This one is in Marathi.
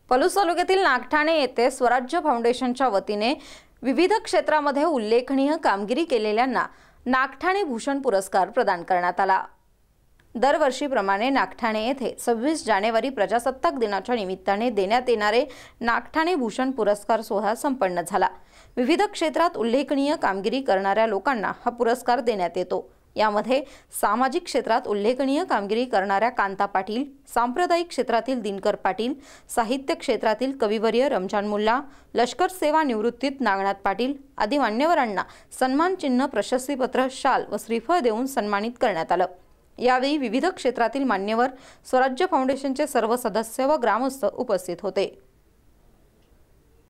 पलूस तालुक्यातील नागठाणे येथे स्वराज्य फाउंडेशनच्या वतीने विविध क्षेत्रामध्ये उल्लेखनीय कामगिरी केलेल्यांना नागठाणे भूषण पुरस्कार प्रदान करण्यात आला। दरवर्षीप्रमाणे नागठाणे येथे 26 जानेवारी प्रजासत्ताक दिनाच्या निमित्ताने देण्यात येणारे नागठाणे भूषण पुरस्कार सोहळा संपन्न झाला। विविध क्षेत्रात उल्लेखनीय कामगिरी करणाऱ्या लोकांना हा पुरस्कार देण्यात येतो। यामध्ये सामाजिक क्षेत्रात उल्लेखनीय कामगिरी करणाऱ्या कांता पाटील, सांप्रदायिक क्षेत्रातील दिनकर पाटील, साहित्य क्षेत्रातील कविवर्य रमजान मुल्ला, लष्कर सेवा निवृत्तीत नागनाथ पाटील आदी मान्यवरांना सन्मान चिन्ह, प्रशस्तीपत्र, शाल व श्रीफळ देऊन सन्मानित करण्यात आलं। यावेळी विविध क्षेत्रातील मान्यवर, स्वराज्य फाउंडेशनचे सर्व सदस्य व ग्रामस्थ उपस्थित होते।